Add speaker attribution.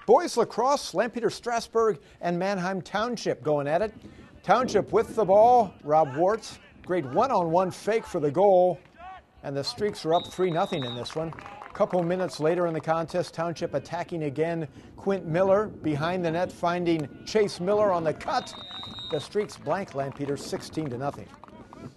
Speaker 1: Boys lacrosse, Lampeter Strasburg and Manheim Township going at it. Township with the ball. Rob Wartz, great one-on-one fake for the goal. And the Streaks are up 3-0 in this one. A couple minutes later in the contest, Township attacking again. Quint Miller behind the net, finding Chase Miller on the cut. The Streaks blank Lampeter 16-0.